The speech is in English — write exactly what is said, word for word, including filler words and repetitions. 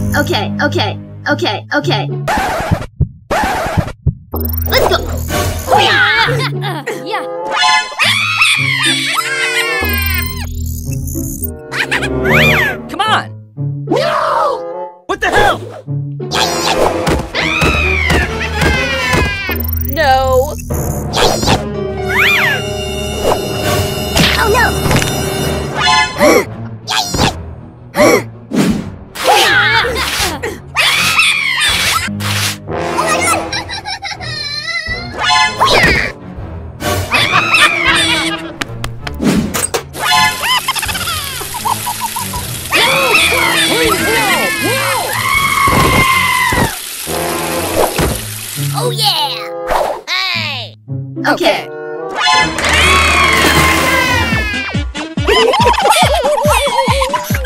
Okay, okay, okay, okay. Let's go! Yeah! Yeah! Come on! No! What the hell? No! Oh no! Oh yeah! Hey! Okay.